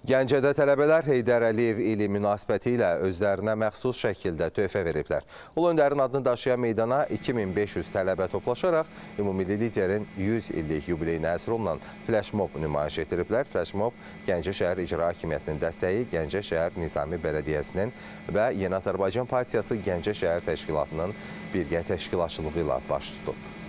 Gəncədə tələbələr Heydər Əliyev ili münasibəti ilə özlərinə məxsus şəkildə töhfə veriblər. Ulu öndərin adını daşıyan meydana 2500 tələbə toplaşaraq ümummilli liderin 100 illik yubileyinə həsr olunan flash-mob nümayiş etdiriblər. Flash-mob Gəncə şəhər İcra Hakimiyyətinin dəstəyi, Gəncə şəhər Nizami Bələdiyyəsinin və Yeni Azərbaycan Partiyası Gəncə şəhər təşkilatının birgə təşkilatçılığı ilə baş tutub.